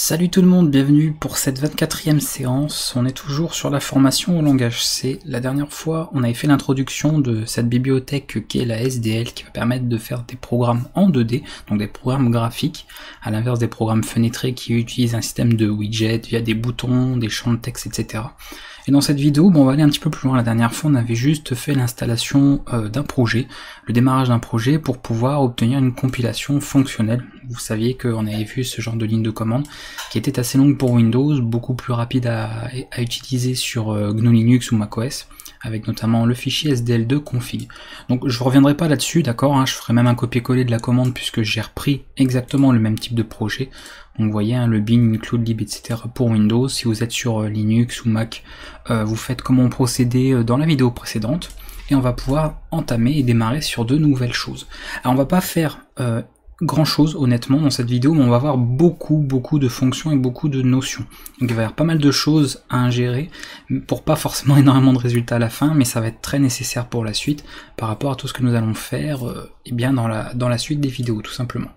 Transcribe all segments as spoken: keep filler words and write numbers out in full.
Salut tout le monde, bienvenue pour cette vingt-quatrième séance. On est toujours sur la formation au langage C. La dernière fois, on avait fait l'introduction de cette bibliothèque qui est la S D L, qui va permettre de faire des programmes en deux D, donc des programmes graphiques, à l'inverse des programmes fenêtrés qui utilisent un système de widgets via des boutons, des champs de texte, et cetera. Et dans cette vidéo, bon, on va aller un petit peu plus loin. La dernière fois, on avait juste fait l'installation euh, d'un projet, le démarrage d'un projet pour pouvoir obtenir une compilation fonctionnelle. Vous saviez qu'on avait vu ce genre de ligne de commande qui était assez longue pour Windows, beaucoup plus rapide à, à utiliser sur euh, G N U Linux ou macOS, avec notamment le fichier S D L deux config. Donc je ne reviendrai pas là-dessus, d'accord, hein, je ferai même un copier-coller de la commande puisque j'ai repris exactement le même type de projet. Donc vous voyez, hein, le bin, include lib, et cetera pour Windows. Si vous êtes sur euh, Linux ou Mac, euh, vous faites comme on procédait euh, dans la vidéo précédente, et on va pouvoir entamer et démarrer sur de nouvelles choses. Alors on va pas faire euh, grand chose honnêtement dans cette vidéo, mais on va voir beaucoup beaucoup de fonctions et beaucoup de notions. Donc il va y avoir pas mal de choses à ingérer pour pas forcément énormément de résultats à la fin, mais ça va être très nécessaire pour la suite par rapport à tout ce que nous allons faire euh, et bien dans la, dans la suite des vidéos tout simplement.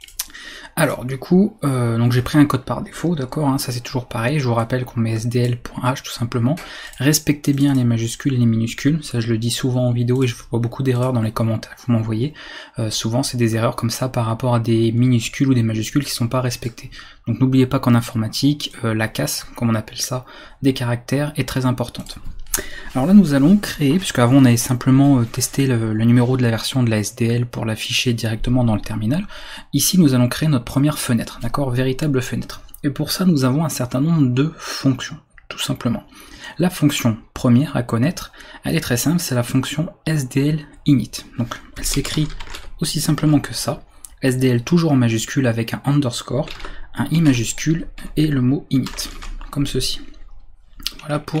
Alors du coup, euh, donc j'ai pris un code par défaut, d'accord, hein, ça c'est toujours pareil, je vous rappelle qu'on met S D L.h tout simplement. Respectez bien les majuscules et les minuscules, ça je le dis souvent en vidéo et je vois beaucoup d'erreurs dans les commentaires que vous m'envoyez. Euh, souvent c'est des erreurs comme ça par rapport à des minuscules ou des majuscules qui sont pas respectées. Donc n'oubliez pas qu'en informatique, euh, la casse, comme on appelle ça, des caractères est très importante. Alors là nous allons créer, puisque avant on avait simplement testé le, le numéro de la version de la S D L pour l'afficher directement dans le terminal. Ici nous allons créer notre première fenêtre, d'accord, véritable fenêtre. Et pour ça nous avons un certain nombre de fonctions, tout simplement. La fonction première à connaître, elle est très simple, c'est la fonction S D L init. Donc elle s'écrit aussi simplement que ça, S D L toujours en majuscule avec un underscore, un i majuscule et le mot init, comme ceci. Voilà pour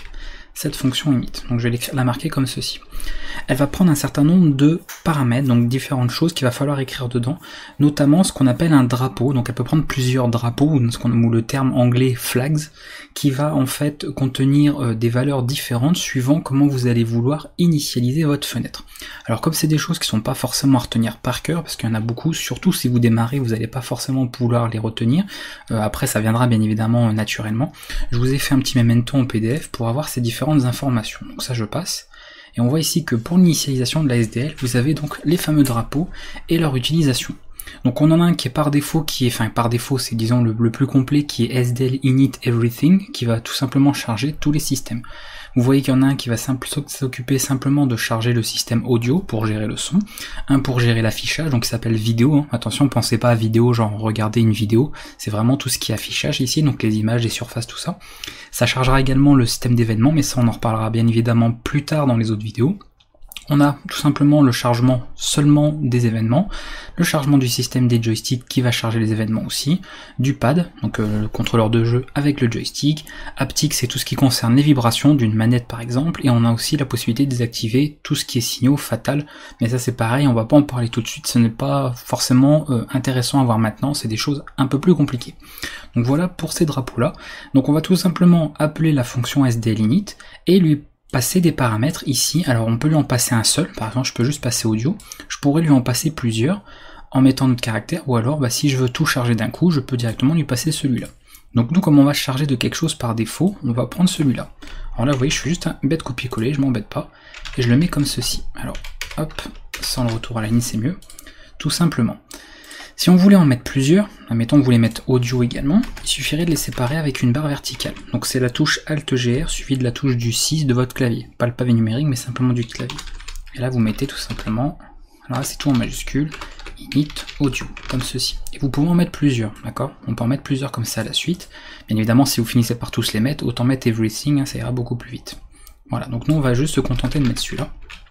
cette fonction init. Donc je vais la marquer comme ceci. Elle va prendre un certain nombre de paramètres, donc différentes choses qu'il va falloir écrire dedans, notamment ce qu'on appelle un drapeau. Donc elle peut prendre plusieurs drapeaux, ou, ce qu'on, ou le terme anglais flags, qui va en fait contenir euh, des valeurs différentes suivant comment vous allez vouloir initialiser votre fenêtre. Alors comme c'est des choses qui sont pas forcément à retenir par cœur, parce qu'il y en a beaucoup, surtout si vous démarrez, vous n'allez pas forcément pouvoir les retenir. Euh, après ça viendra bien évidemment euh, naturellement. Je vous ai fait un petit memento en P D F pour avoir ces différentes informations. Donc ça je passe. Et on voit ici que pour l'initialisation de la S D L, vous avez donc les fameux drapeaux et leur utilisation. Donc on en a un qui est par défaut, qui est, enfin par défaut c'est disons le, le plus complet, qui est S D L init everything, qui va tout simplement charger tous les systèmes. Vous voyez qu'il y en a un qui va s'occuper simplement de charger le système audio pour gérer le son, un pour gérer l'affichage, donc qui s'appelle vidéo, hein. Attention, pensez pas à vidéo, genre regarder une vidéo, c'est vraiment tout ce qui est affichage ici, donc les images, les surfaces, tout ça. Ça chargera également le système d'événements, mais ça on en reparlera bien évidemment plus tard dans les autres vidéos. On a tout simplement le chargement seulement des événements, le chargement du système des joysticks qui va charger les événements aussi, du pad, donc euh, le contrôleur de jeu avec le joystick, haptique c'est tout ce qui concerne les vibrations d'une manette par exemple, et on a aussi la possibilité de désactiver tout ce qui est signaux fatal, mais ça c'est pareil, on va pas en parler tout de suite, ce n'est pas forcément euh, intéressant à voir maintenant, c'est des choses un peu plus compliquées. Donc voilà pour ces drapeaux là, donc on va tout simplement appeler la fonction S D L init et lui passer des paramètres ici. Alors on peut lui en passer un seul, par exemple je peux juste passer audio, je pourrais lui en passer plusieurs en mettant notre caractère, ou alors bah, si je veux tout charger d'un coup, je peux directement lui passer celui-là. Donc nous comme on va charger de quelque chose par défaut, on va prendre celui-là. Alors là vous voyez je fais juste un bête copier-coller, je m'embête pas, et je le mets comme ceci. Alors hop, sans le retour à la ligne c'est mieux, tout simplement. Si on voulait en mettre plusieurs, admettons que vous voulez mettre audio également, il suffirait de les séparer avec une barre verticale. Donc c'est la touche Alt G R suivie de la touche du six de votre clavier. Pas le pavé numérique, mais simplement du clavier. Et là vous mettez tout simplement, alors là c'est tout en majuscule, init audio, comme ceci. Et vous pouvez en mettre plusieurs, d'accord? On peut en mettre plusieurs comme ça à la suite. Bien évidemment si vous finissez par tous les mettre, autant mettre everything, hein, ça ira beaucoup plus vite. Voilà, donc nous on va juste se contenter de mettre celui-là.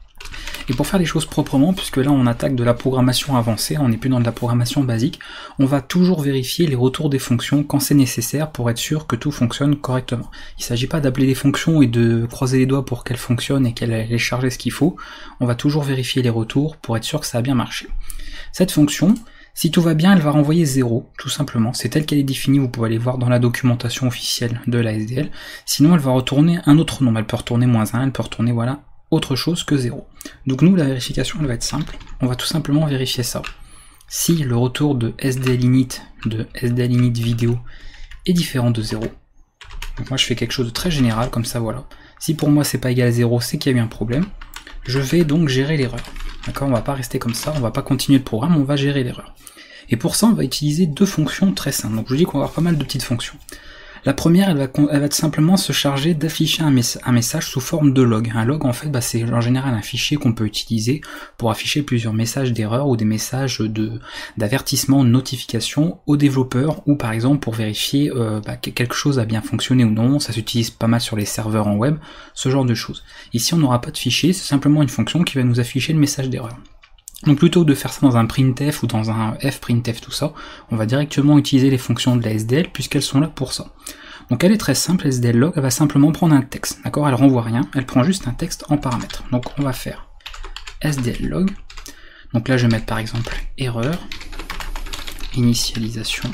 Et pour faire les choses proprement, puisque là on attaque de la programmation avancée, on n'est plus dans de la programmation basique, on va toujours vérifier les retours des fonctions quand c'est nécessaire pour être sûr que tout fonctionne correctement. Il ne s'agit pas d'appeler les fonctions et de croiser les doigts pour qu'elles fonctionnent et qu'elles aient chargé ce qu'il faut, on va toujours vérifier les retours pour être sûr que ça a bien marché. Cette fonction, si tout va bien, elle va renvoyer zéro, tout simplement, c'est telle qu'elle est définie, vous pouvez aller voir dans la documentation officielle de la S D L, sinon elle va retourner un autre nombre, elle peut retourner moins un, elle peut retourner voilà, autre chose que zéro. Donc nous la vérification elle va être simple, on va tout simplement vérifier ça. si le retour de S D L init, de S D L init vidéo est différent de zéro. Donc moi je fais quelque chose de très général, comme ça voilà. Si pour moi c'est pas égal à zéro, c'est qu'il y a eu un problème. Je vais donc gérer l'erreur. D'accord, on va pas rester comme ça, on va pas continuer le programme, on va gérer l'erreur. Et pour ça, on va utiliser deux fonctions très simples. Donc je vous dis qu'on va avoir pas mal de petites fonctions. La première, elle va, elle va simplement se charger d'afficher un, mess un message sous forme de log. Un log, en fait, bah, c'est en général un fichier qu'on peut utiliser pour afficher plusieurs messages d'erreur ou des messages de d'avertissement, de notification aux développeurs, ou par exemple pour vérifier euh, bah, que quelque chose a bien fonctionné ou non. Ça s'utilise pas mal sur les serveurs en web, ce genre de choses. Ici, on n'aura pas de fichier, c'est simplement une fonction qui va nous afficher le message d'erreur. Donc plutôt que de faire ça dans un printf ou dans un fprintf, tout ça, on va directement utiliser les fonctions de la S D L puisqu'elles sont là pour ça. Donc elle est très simple, S D L log, elle va simplement prendre un texte, d'accord, elle renvoie rien, elle prend juste un texte en paramètre. Donc on va faire S D L log, donc là je vais mettre par exemple erreur, initialisation,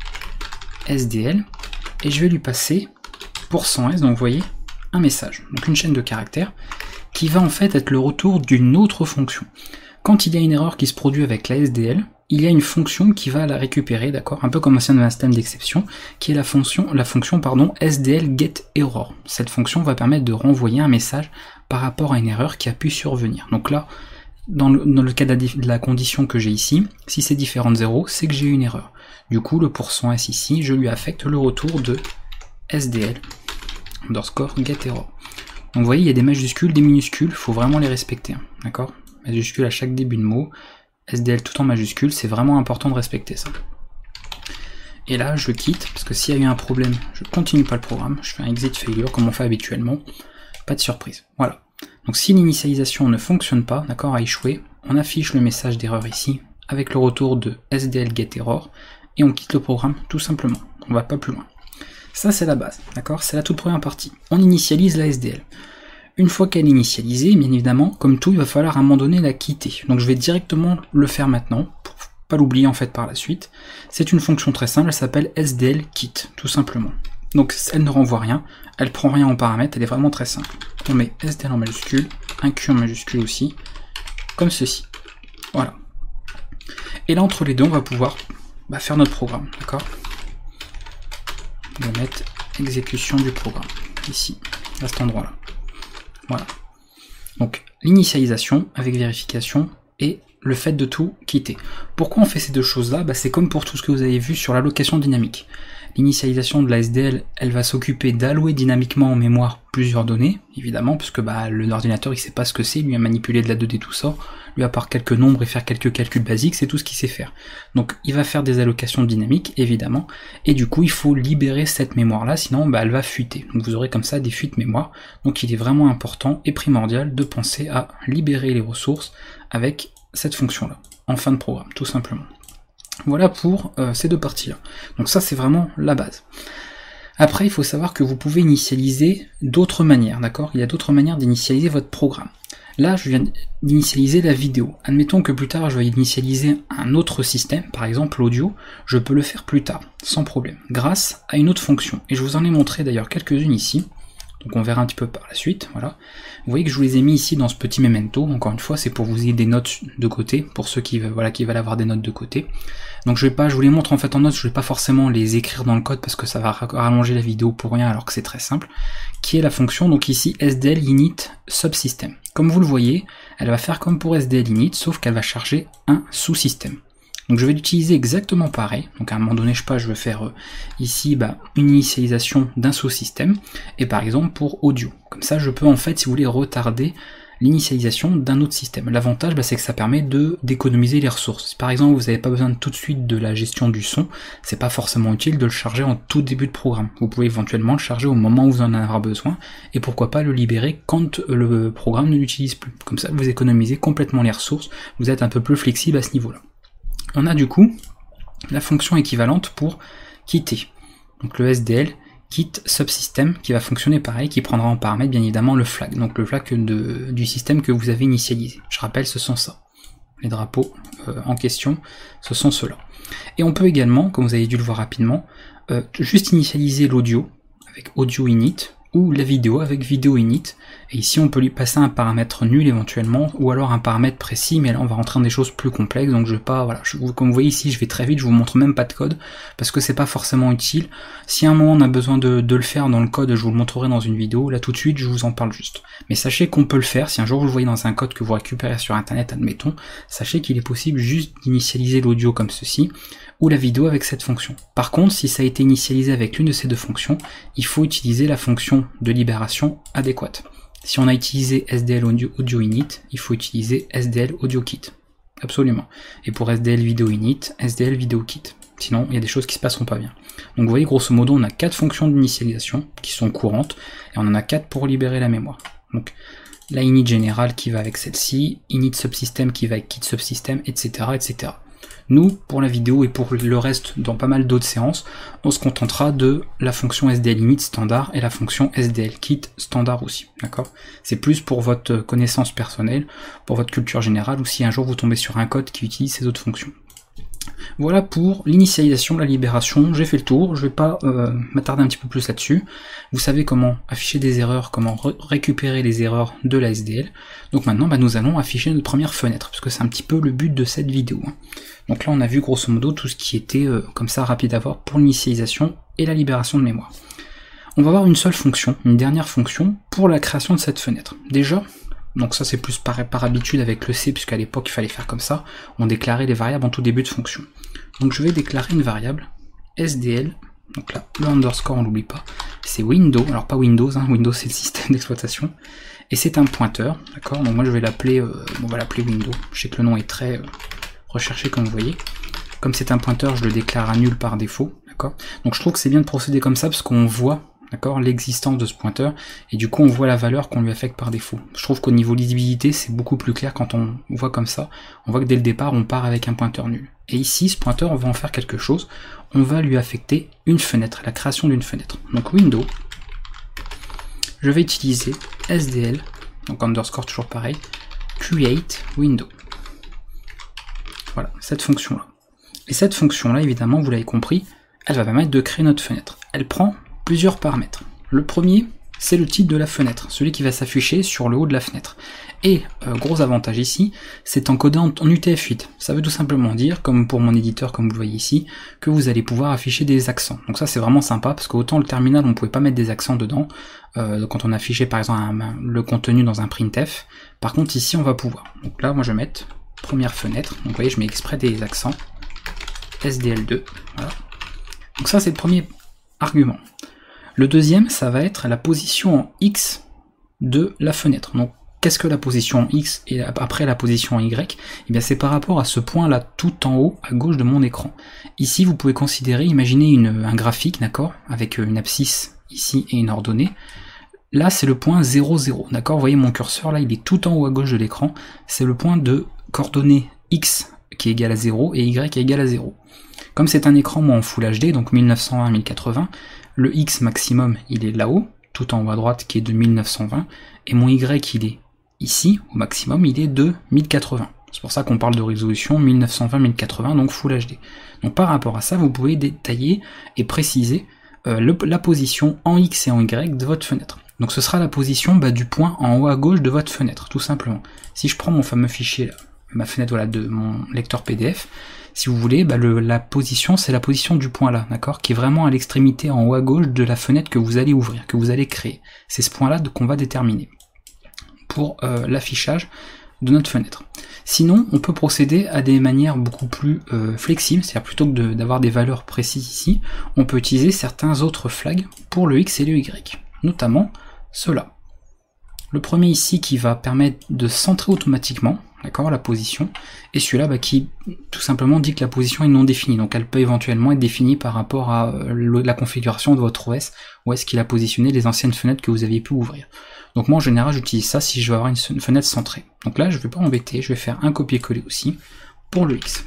S D L, et je vais lui passer pourcent %s, donc vous voyez, un message, donc une chaîne de caractères, qui va en fait être le retour d'une autre fonction. Quand il y a une erreur qui se produit avec la S D L, il y a une fonction qui va la récupérer, d'accord, un peu comme au sein d'un système d'exception, qui est la fonction, la fonction pardon, S D L getError. Cette fonction va permettre de renvoyer un message par rapport à une erreur qui a pu survenir. Donc là, dans le, dans le cas de la, de la condition que j'ai ici, si c'est différent de zéro, c'est que j'ai une erreur. Du coup, le pourcent %s ici, je lui affecte le retour de S D L underscore getError. Donc vous voyez, il y a des majuscules, des minuscules, il faut vraiment les respecter, hein, d'accord. Majuscule à chaque début de mot, S D L tout en majuscule, c'est vraiment important de respecter ça. Et là, je quitte, parce que s'il y a eu un problème, je continue pas le programme, je fais un exit failure, comme on fait habituellement, pas de surprise. Voilà. Donc si l'initialisation ne fonctionne pas, d'accord, a échoué, on affiche le message d'erreur ici, avec le retour de S D L getError, et on quitte le programme, tout simplement. On va pas plus loin. Ça, c'est la base, d'accord, c'est la toute première partie. On initialise la S D L. Une fois qu'elle est initialisée, bien évidemment, comme tout, il va falloir à un moment donné la quitter. Donc je vais directement le faire maintenant, pour pas l'oublier en fait par la suite. C'est une fonction très simple, elle s'appelle S D L quit, tout simplement. Donc elle ne renvoie rien, elle prend rien en paramètre, elle est vraiment très simple. On met S D L en majuscule, un Q en majuscule aussi, comme ceci. Voilà. Et là, entre les deux, on va pouvoir bah, faire notre programme, d'accord? On va mettre exécution du programme, ici, à cet endroit-là. Voilà. Donc l'initialisation avec vérification et le fait de tout quitter. Pourquoi on fait ces deux choses-là? Bah, c'est comme pour tout ce que vous avez vu sur l'allocation dynamique. L'initialisation de la S D L, elle va s'occuper d'allouer dynamiquement en mémoire plusieurs données, évidemment, parce que bah, l'ordinateur il sait pas ce que c'est, lui a manipulé de la deux D tout ça, lui à part quelques nombres et faire quelques calculs basiques, c'est tout ce qu'il sait faire. Donc il va faire des allocations dynamiques, évidemment, et du coup il faut libérer cette mémoire-là, sinon bah, elle va fuiter. Donc vous aurez comme ça des fuites mémoire, donc il est vraiment important et primordial de penser à libérer les ressources avec cette fonction-là, en fin de programme, tout simplement. Voilà pour euh, ces deux parties-là. Donc ça, c'est vraiment la base. Après, il faut savoir que vous pouvez initialiser d'autres manières, d'accord? Il y a d'autres manières d'initialiser votre programme. Là, je viens d'initialiser la vidéo. Admettons que plus tard, je vais initialiser un autre système, par exemple l'audio. Je peux le faire plus tard, sans problème, grâce à une autre fonction. Et je vous en ai montré d'ailleurs quelques-unes ici. Donc on verra un petit peu par la suite, voilà. Vous voyez que je vous les ai mis ici dans ce petit memento, encore une fois, c'est pour vous ayez des notes de côté, pour ceux qui, voilà, qui veulent avoir des notes de côté. Donc je vais pas, je vous les montre en fait en notes, je vais pas forcément les écrire dans le code parce que ça va rallonger la vidéo pour rien alors que c'est très simple, qui est la fonction, donc ici, S D L init subsystem. Comme vous le voyez, elle va faire comme pour S D L init, sauf qu'elle va charger un sous-système. Donc je vais l'utiliser exactement pareil, donc à un moment donné, je sais pas, je vais faire euh, ici bah, une initialisation d'un sous-système, et par exemple pour audio. Comme ça, je peux en fait, si vous voulez, retarder l'initialisation d'un autre système. L'avantage, bah, c'est que ça permet de d'économiser les ressources. Si par exemple, vous n'avez pas besoin tout de suite de la gestion du son, c'est pas forcément utile de le charger en tout début de programme. Vous pouvez éventuellement le charger au moment où vous en avez besoin, et pourquoi pas le libérer quand le programme ne l'utilise plus. Comme ça, vous économisez complètement les ressources, vous êtes un peu plus flexible à ce niveau-là. On a du coup la fonction équivalente pour quitter. Donc le S D L quit subsystem qui va fonctionner pareil, qui prendra en paramètre bien évidemment le flag, donc le flag de, du système que vous avez initialisé. Je rappelle, ce sont ça. Les drapeaux euh, en question, ce sont ceux-là. Et on peut également, comme vous avez dû le voir rapidement, euh, juste initialiser l'audio avec audio init, ou la vidéo avec vidéo init, et ici on peut lui passer un paramètre nul éventuellement, ou alors un paramètre précis, mais là on va rentrer dans des choses plus complexes, donc je vais pas, voilà, je, comme vous voyez ici je vais très vite, je vous montre même pas de code, parce que c'est pas forcément utile. Si à un moment on a besoin de, de le faire dans le code, je vous le montrerai dans une vidéo, là tout de suite je vous en parle juste. Mais sachez qu'on peut le faire, si un jour vous le voyez dans un code que vous récupérez sur internet, admettons, sachez qu'il est possible juste d'initialiser l'audio comme ceci, ou la vidéo avec cette fonction. Par contre, si ça a été initialisé avec l'une de ces deux fonctions, il faut utiliser la fonction de libération adéquate. Si on a utilisé S D L audio, audio init, il faut utiliser S D L audio kit. Absolument. Et pour S D L vidéo init, S D L vidéo kit. Sinon, il y a des choses qui se passeront pas bien. Donc vous voyez, grosso modo, on a quatre fonctions d'initialisation qui sont courantes, et on en a quatre pour libérer la mémoire. Donc la init générale qui va avec celle-ci, init subsystem qui va avec kit subsystem, et cetera, et cetera. Nous, pour la vidéo et pour le reste dans pas mal d'autres séances, on se contentera de la fonction S D L init standard et la fonction S D L kit standard aussi, d'accord? C'est plus pour votre connaissance personnelle, pour votre culture générale, ou si un jour vous tombez sur un code qui utilise ces autres fonctions. Voilà pour l'initialisation, la libération, j'ai fait le tour, je vais pas euh, m'attarder un petit peu plus là-dessus. Vous savez comment afficher des erreurs, comment récupérer les erreurs de la S D L. Donc maintenant, bah, nous allons afficher notre première fenêtre, parce que c'est un petit peu le but de cette vidéo. Hein. Donc là, on a vu grosso modo tout ce qui était euh, comme ça rapide à voir pour l'initialisation et la libération de mémoire. On va avoir une seule fonction, une dernière fonction, pour la création de cette fenêtre. Déjà, donc ça c'est plus par, par habitude avec le C, puisqu'à l'époque il fallait faire comme ça, on déclarait les variables en tout début de fonction. Donc je vais déclarer une variable S D L, donc là le underscore on l'oublie pas, c'est window, alors pas Windows, hein, Windows c'est le système d'exploitation, et c'est un pointeur, d'accord, donc moi je vais l'appeler, euh, on va l'appeler window, je sais que le nom est très euh, recherché comme vous voyez, comme c'est un pointeur je le déclare à nul par défaut, d'accord, donc je trouve que c'est bien de procéder comme ça parce qu'on voit d'accord, l'existence de ce pointeur, et du coup on voit la valeur qu'on lui affecte par défaut. Je trouve qu'au niveau lisibilité, c'est beaucoup plus clair quand on voit comme ça. On voit que dès le départ, on part avec un pointeur nul. Et ici, ce pointeur, on va en faire quelque chose. On va lui affecter une fenêtre, la création d'une fenêtre. Donc window, je vais utiliser S D L, donc underscore toujours pareil, create window. Voilà, cette fonction-là. Et cette fonction-là, évidemment, vous l'avez compris, elle va permettre de créer notre fenêtre. Elle prend plusieurs paramètres. Le premier, c'est le titre de la fenêtre, celui qui va s'afficher sur le haut de la fenêtre. Et, euh, gros avantage ici, c'est encodé en, en U T F huit. Ça veut tout simplement dire, comme pour mon éditeur, comme vous le voyez ici, que vous allez pouvoir afficher des accents. Donc ça c'est vraiment sympa, parce qu'autant le terminal, on ne pouvait pas mettre des accents dedans, euh, quand on affichait par exemple un, le contenu dans un printf. Par contre ici, on va pouvoir. Donc là, moi je vais mettre première fenêtre. Donc vous voyez, je mets exprès des accents. S D L deux. Voilà. Donc ça c'est le premier argument. Le deuxième, ça va être la position en X de la fenêtre. Donc, qu'est-ce que la position en X et après la position en Y? Eh bien, c'est par rapport à ce point-là tout en haut à gauche de mon écran. Ici, vous pouvez considérer, imaginez une, un graphique, d'accord, avec une abscisse ici et une ordonnée. Là, c'est le point zéro zéro, d'accord? Vous voyez mon curseur, là, il est tout en haut à gauche de l'écran. C'est le point de coordonnée X qui est égal à zéro et Y qui est égal à zéro. Comme c'est un écran moi en Full H D, donc mille neuf cent vingt par mille quatre-vingts, le X maximum il est là-haut, tout en haut à droite qui est de mille neuf cent vingt, et mon Y il est ici, au maximum il est de mille quatre-vingts. C'est pour ça qu'on parle de résolution mille neuf cent vingt par mille quatre-vingts, donc Full H D. Donc par rapport à ça, vous pouvez détailler et préciser euh, le, la position en X et en Y de votre fenêtre. Donc ce sera la position bah, du point en haut à gauche de votre fenêtre, tout simplement. Si je prends mon fameux fichier, là, ma fenêtre voilà, de mon lecteur P D F, si vous voulez, bah le, la position, c'est la position du point là, d'accord, qui est vraiment à l'extrémité en haut à gauche de la fenêtre que vous allez ouvrir, que vous allez créer. C'est ce point-là qu'on va déterminer pour euh, l'affichage de notre fenêtre. Sinon, on peut procéder à des manières beaucoup plus euh, flexibles, c'est-à-dire plutôt que d'avoir de, des valeurs précises ici, on peut utiliser certains autres flags pour le X et le Y, notamment ceux-là. Le premier ici qui va permettre de centrer automatiquement, d'accord, la position, et celui-là bah, qui tout simplement dit que la position est non définie, donc elle peut éventuellement être définie par rapport à euh, la configuration de votre O S, où est-ce qu'il a positionné les anciennes fenêtres que vous aviez pu ouvrir. Donc moi en général j'utilise ça si je veux avoir une, une fenêtre centrée. Donc là je vais pas m'embêter, je vais faire un copier-coller aussi pour le X.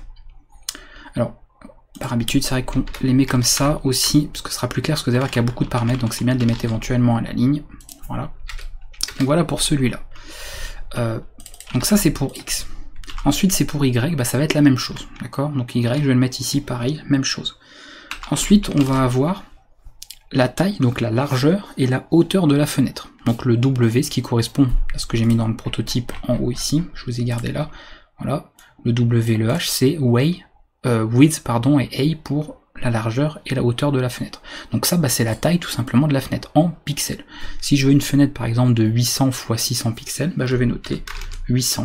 Alors par habitude c'est vrai qu'on les met comme ça aussi, parce que ce sera plus clair, parce que vous allez voir qu'il y a beaucoup de paramètres, donc c'est bien de les mettre éventuellement à la ligne. Voilà. Donc voilà pour celui-là. Euh, donc ça c'est pour X. Ensuite c'est pour Y, bah, ça va être la même chose. D'accord. Donc Y, je vais le mettre ici, pareil, même chose. Ensuite on va avoir la taille, donc la largeur et la hauteur de la fenêtre. Donc le W, ce qui correspond à ce que j'ai mis dans le prototype en haut ici, je vous ai gardé là, voilà, le W et le H, c'est way, euh, width pardon, et A pour la largeur et la hauteur de la fenêtre. Donc ça, bah, c'est la taille tout simplement de la fenêtre en pixels. Si je veux une fenêtre par exemple de huit cents fois six cents pixels, bah, je vais noter huit cents,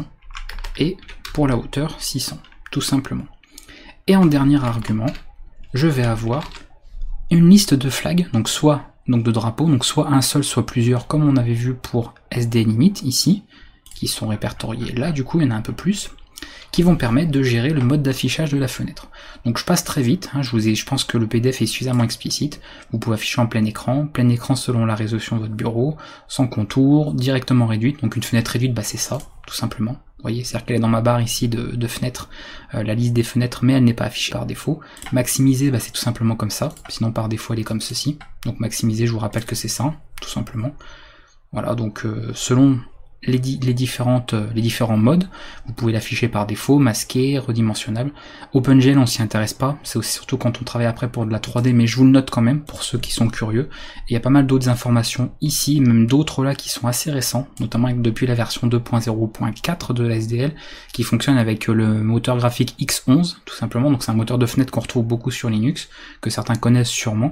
et pour la hauteur six cents, tout simplement. Et en dernier argument, je vais avoir une liste de flags, donc soit donc de drapeaux, donc soit un seul, soit plusieurs, comme on avait vu pour S D L Init ici, qui sont répertoriés là, du coup il y en a un peu plus, qui vont permettre de gérer le mode d'affichage de la fenêtre. Donc je passe très vite, hein, je, vous ai, je pense que le P D F est suffisamment explicite, vous pouvez afficher en plein écran, plein écran selon la résolution de votre bureau, sans contour, directement réduite, donc une fenêtre réduite, bah c'est ça, tout simplement. Vous voyez, c'est-à-dire qu'elle est dans ma barre ici de, de fenêtres, euh, la liste des fenêtres, mais elle n'est pas affichée par défaut. Maximiser, bah, c'est tout simplement comme ça, sinon par défaut elle est comme ceci. Donc maximiser, je vous rappelle que c'est ça, tout simplement. Voilà, donc euh, selon les, di les, différentes, euh, les différents modes, vous pouvez l'afficher par défaut, masqué, redimensionnable. OpenGL, on s'y intéresse pas, c'est aussi surtout quand on travaille après pour de la trois D, mais je vous le note quand même pour ceux qui sont curieux. Et il y a pas mal d'autres informations ici, même d'autres là qui sont assez récents, notamment depuis la version deux point zéro point quatre de la S D L, qui fonctionne avec le moteur graphique X onze, tout simplement. Donc c'est un moteur de fenêtre qu'on retrouve beaucoup sur Linux, que certains connaissent sûrement,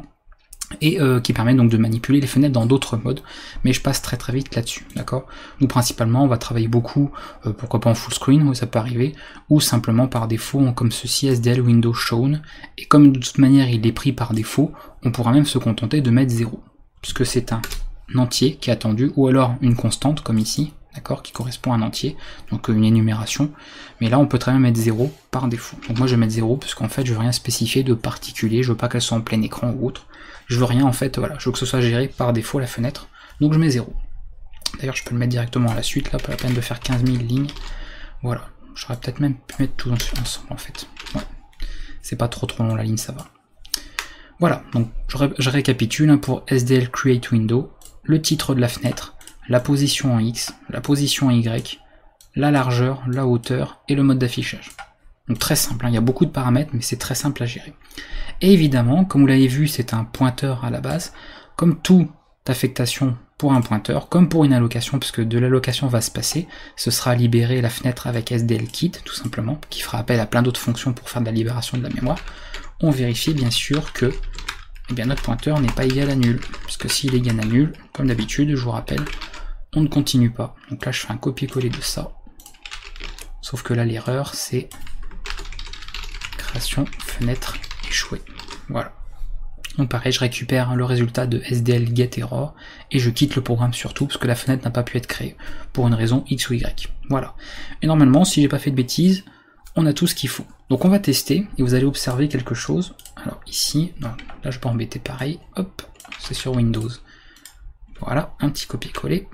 et euh, qui permet donc de manipuler les fenêtres dans d'autres modes, mais je passe très très vite là-dessus, d'accord. Nous principalement on va travailler beaucoup, euh, pourquoi pas en full screen, où ça peut arriver, ou simplement par défaut, comme ceci, S D L Windows Shown, et comme de toute manière il est pris par défaut, on pourra même se contenter de mettre zéro, puisque c'est un entier qui est attendu, ou alors une constante comme ici, d'accord, qui correspond à un entier, donc une énumération, mais là on peut très bien mettre zéro par défaut. Donc moi je vais mettre zéro, parce qu'en fait je veux rien spécifier de particulier, je veux pas qu'elle soit en plein écran ou autre, je veux rien en fait, voilà, je veux que ce soit géré par défaut la fenêtre, donc je mets zéro. D'ailleurs je peux le mettre directement à la suite, là, pas la peine de faire quinze mille lignes, voilà, j'aurais peut-être même pu mettre tout ensemble en fait, ouais. C'est pas trop trop long la ligne, ça va. Voilà, donc je, ré je récapitule hein, pour S D L Create Window, le titre de la fenêtre, la position en X, la position en Y, la largeur, la hauteur et le mode d'affichage. Donc très simple, hein, il y a beaucoup de paramètres, mais c'est très simple à gérer. Et évidemment, comme vous l'avez vu, c'est un pointeur à la base, comme toute affectation pour un pointeur, comme pour une allocation, puisque de l'allocation va se passer, ce sera libérer la fenêtre avec S D L Kit, tout simplement, qui fera appel à plein d'autres fonctions pour faire de la libération de la mémoire. On vérifie bien sûr que eh bien, notre pointeur n'est pas égal à nul, puisque s'il est égal à nul, comme d'habitude, je vous rappelle, on ne continue pas. Donc là je fais un copier-coller de ça, sauf que là l'erreur c'est création fenêtre échouée. Voilà. Donc pareil, je récupère le résultat de S D L get error et je quitte le programme surtout parce que la fenêtre n'a pas pu être créée pour une raison X ou Y. Voilà. Et normalement, si j'ai pas fait de bêtises, on a tout ce qu'il faut. Donc on va tester et vous allez observer quelque chose. Alors ici, non, là je peux embêter pareil. Hop, c'est sur Windows. Voilà, un petit copier-coller.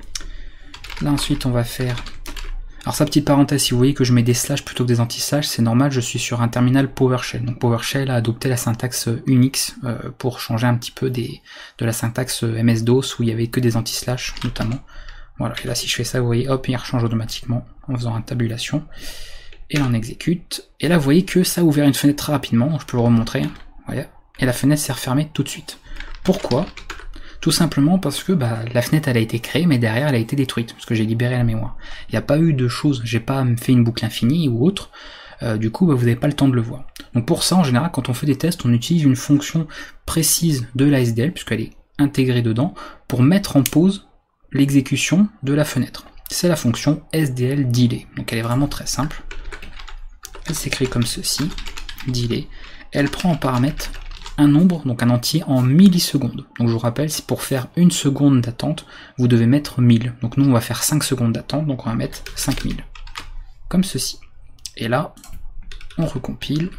Là ensuite on va faire... Alors sa petite parenthèse, si vous voyez que je mets des slash plutôt que des anti-slash, c'est normal, je suis sur un terminal PowerShell. Donc PowerShell a adopté la syntaxe Unix euh, pour changer un petit peu des, de la syntaxe M S DOS où il y avait que des anti-slash notamment. Voilà, et là si je fais ça, vous voyez, hop, il rechange automatiquement en faisant une tabulation. Et là on exécute. Et là vous voyez que ça a ouvert une fenêtre très rapidement, je peux le remontrer. Voilà. Et la fenêtre s'est refermée tout de suite. Pourquoi ? Tout simplement parce que bah, la fenêtre elle a été créée, mais derrière elle a été détruite, parce que j'ai libéré la mémoire. Il n'y a pas eu de choses, j'ai pas fait une boucle infinie ou autre, euh, du coup bah, vous n'avez pas le temps de le voir. Donc pour ça, en général, quand on fait des tests, on utilise une fonction précise de la S D L, puisqu'elle est intégrée dedans, pour mettre en pause l'exécution de la fenêtre. C'est la fonction S D L delay, donc elle est vraiment très simple. Elle s'écrit comme ceci, delay, et elle prend en paramètre un nombre, donc un entier en millisecondes. Donc je vous rappelle, c'est pour faire une seconde d'attente, vous devez mettre mille. Donc nous on va faire cinq secondes d'attente, donc on va mettre cinq mille. Comme ceci. Et là, on recompile,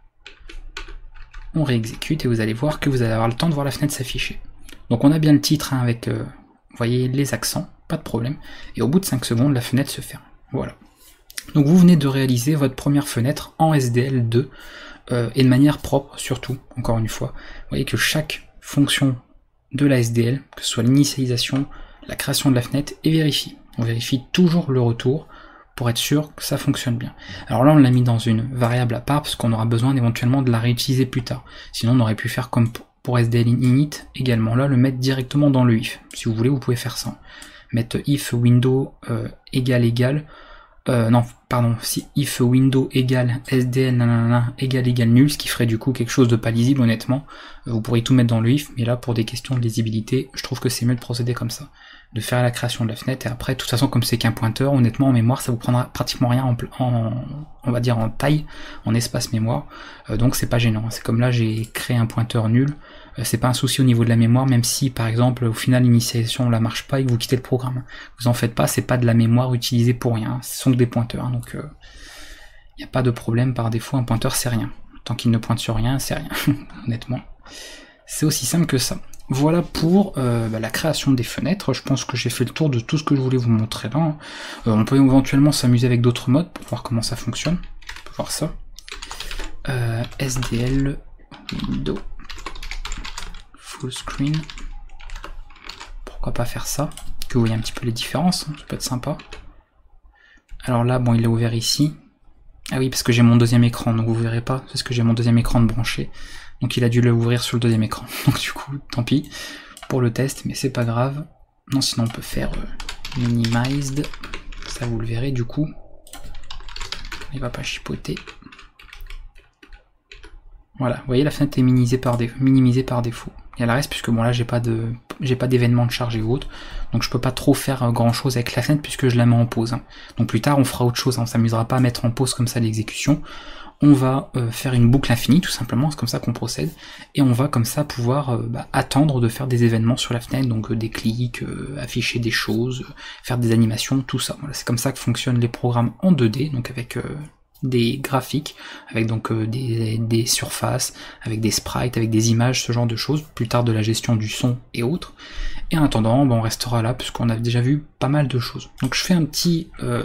on réexécute et vous allez voir que vous allez avoir le temps de voir la fenêtre s'afficher. Donc on a bien le titre hein, avec, euh, vous voyez, les accents, pas de problème. Et au bout de cinq secondes, la fenêtre se ferme. Voilà. Donc vous venez de réaliser votre première fenêtre en S D L deux. Euh, et de manière propre surtout, encore une fois. Vous voyez que chaque fonction de la S D L, que ce soit l'initialisation, la création de la fenêtre, est vérifiée. On vérifie toujours le retour pour être sûr que ça fonctionne bien. Alors là on l'a mis dans une variable à part parce qu'on aura besoin éventuellement de la réutiliser plus tard. Sinon on aurait pu faire comme pour S D L init, également là, le mettre directement dans le if. Si vous voulez, vous pouvez faire ça. Mettre if window euh, égal égal, euh, non, pardon, si if window égale sdl nanana égal égal nul, ce qui ferait du coup quelque chose de pas lisible honnêtement. Euh, vous pourriez tout mettre dans le if, mais là pour des questions de lisibilité, je trouve que c'est mieux de procéder comme ça, de faire la création de la fenêtre, et après, de toute façon, comme c'est qu'un pointeur, honnêtement en mémoire, ça vous prendra pratiquement rien en, en on va dire en taille, en espace mémoire, euh, donc c'est pas gênant. C'est comme là, j'ai créé un pointeur nul. C'est pas un souci au niveau de la mémoire, même si par exemple au final l'initialisation la marche pas et que vous quittez le programme. Vous en faites pas, c'est pas de la mémoire utilisée pour rien, ce sont que des pointeurs, hein, donc il euh, n'y a pas de problème. Par défaut, un pointeur c'est rien. Tant qu'il ne pointe sur rien, c'est rien, honnêtement. C'est aussi simple que ça. Voilà pour euh, bah, la création des fenêtres. Je pense que j'ai fait le tour de tout ce que je voulais vous montrer là. Hein. Euh, on peut éventuellement s'amuser avec d'autres modes pour voir comment ça fonctionne. On peut voir ça. Euh, S D L Window Full Screen. Pourquoi pas faire ça? Que vous voyez un petit peu les différences, hein, ça peut être sympa. Alors là, bon, il est ouvert ici. Ah oui, parce que j'ai mon deuxième écran, donc vous verrez pas, parce que j'ai mon deuxième écran de branché. Donc il a dû l'ouvrir sur le deuxième écran. Donc du coup, tant pis pour le test, mais c'est pas grave. Non, sinon on peut faire euh, minimized. Ça vous le verrez du coup. Il va pas chipoter. Voilà, vous voyez la fenêtre est minimisée par défaut. Minimisée par défaut. Il y a le reste puisque bon là j'ai pas de j'ai pas d'événement de charge et autres, donc je peux pas trop faire euh, grand chose avec la fenêtre puisque je la mets en pause. Hein. Donc plus tard on fera autre chose, hein. On s'amusera pas à mettre en pause comme ça l'exécution. On va euh, faire une boucle infinie tout simplement, c'est comme ça qu'on procède, et on va comme ça pouvoir euh, bah, attendre de faire des événements sur la fenêtre, donc euh, des clics, euh, afficher des choses, euh, faire des animations, tout ça. Voilà, c'est comme ça que fonctionnent les programmes en deux D, donc avec euh, des graphiques, avec donc euh, des, des surfaces, avec des sprites, avec des images, ce genre de choses, plus tard de la gestion du son et autres. Et en attendant, bon, on restera là, puisqu'on a déjà vu pas mal de choses. Donc je fais un petit euh,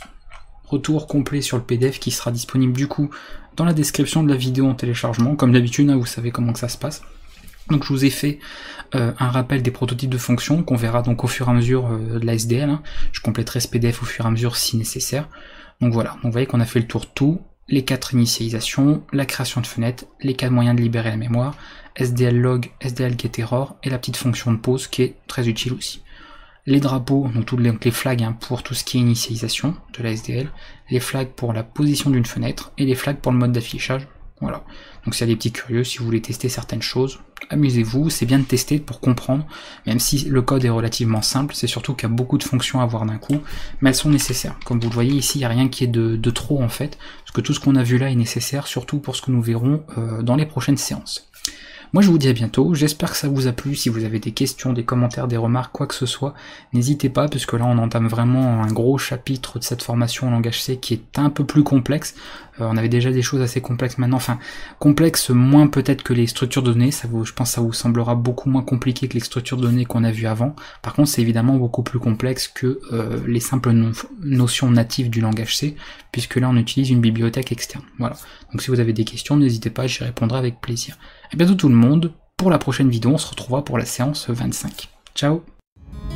retour complet sur le P D F qui sera disponible du coup dans la description de la vidéo en téléchargement, comme d'habitude, hein, vous savez comment que ça se passe. Donc je vous ai fait euh, un rappel des prototypes de fonctions, qu'on verra donc au fur et à mesure euh, de la S D L, hein. Je compléterai ce P D F au fur et à mesure si nécessaire. Donc voilà, donc vous voyez qu'on a fait le tour de tout, les quatre initialisations, la création de fenêtres, les quatre moyens de libérer la mémoire, S D L log, S D L getError et la petite fonction de pause qui est très utile aussi. Les drapeaux, donc toutes les, donc les flags hein, pour tout ce qui est initialisation de la S D L, les flags pour la position d'une fenêtre et les flags pour le mode d'affichage. Voilà, donc s'il y a des petits curieux, si vous voulez tester certaines choses, amusez-vous, c'est bien de tester pour comprendre, même si le code est relativement simple, c'est surtout qu'il y a beaucoup de fonctions à voir d'un coup, mais elles sont nécessaires. Comme vous le voyez ici, il n'y a rien qui est de, de trop en fait, parce que tout ce qu'on a vu là est nécessaire, surtout pour ce que nous verrons euh, dans les prochaines séances. Moi je vous dis à bientôt, j'espère que ça vous a plu. Si vous avez des questions, des commentaires, des remarques, quoi que ce soit, n'hésitez pas, puisque là on entame vraiment un gros chapitre de cette formation en langage C qui est un peu plus complexe. Euh, on avait déjà des choses assez complexes maintenant, enfin complexes moins peut-être que les structures de données, ça vous, je pense que ça vous semblera beaucoup moins compliqué que les structures de données qu'on a vues avant. Par contre c'est évidemment beaucoup plus complexe que euh, les simples no notions natives du langage C, puisque là on utilise une bibliothèque externe. Voilà, donc si vous avez des questions, n'hésitez pas, j'y répondrai avec plaisir. A bientôt tout le monde, pour la prochaine vidéo on se retrouvera pour la séance vingt-cinq. Ciao.